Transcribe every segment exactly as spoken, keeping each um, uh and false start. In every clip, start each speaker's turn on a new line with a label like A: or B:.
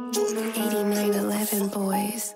A: eighty-nine eleven boys.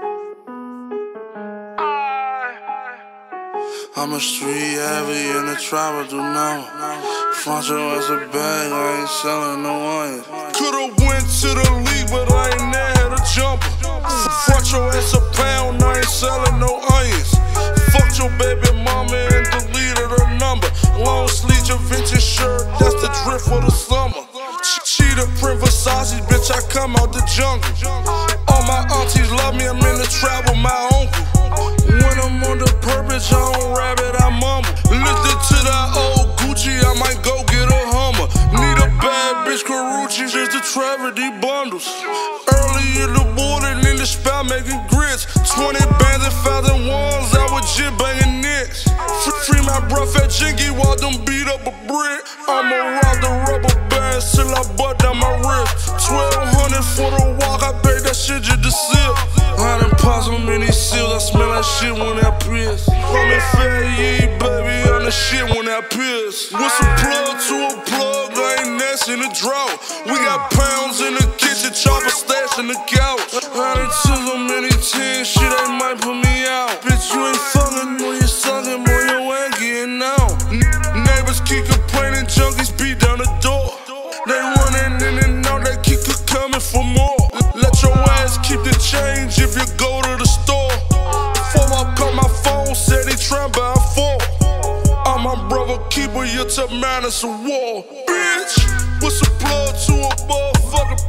B: I'm a street heavy in the trap, I do now. Front your ass a bag, I ain't selling no onions. Could've went to the league, but I ain't there, had a jumper. Front your ass a pound, I ain't selling no onions. Fucked your baby mama and deleted her number. Long sleeve, your vintage shirt, that's the drip for the summer. Cheetah print Versace, bitch, I come out the jungle. All my aunties love me, I'm in the trap with my uncle. When I'm on the purpose, I don't rap it, I mumble. Listen to that old Gucci, I might go get a Hummer. Need a bad bitch, Carucci, just to travel these bundles. Early in the morning, in the spot, making grits. Twenty bands and thousand ones, I was jit banging nits. Free my bro, fat Jinky, while them beat up a brick. I'ma rob the rubber bands till I butt down my wrist. Twelve hundred for the walk, I paid that shit just to sip. I done popped so many seals, I smell like shit when that piss. I'm in Fayette, baby, I'm the shit when that piss. What's a plug to a plug, I ain't next in the drought. We got pounds in the kitchen, chopper stash in the couch. I done took so many tens, shit, they might put me out. Bitch, you ain't fucking when you sucking, boy, you ain't getting out. Neighbors keep complaining, junkies beat down the door. They running in and out, they keep coming for more. Let your ass keep the change if you go to the store. Before I call my phone, said he tryna buy a four. I'm my brother keeper, you took man, it's a war. Bitch, what's a plug to a motherfucker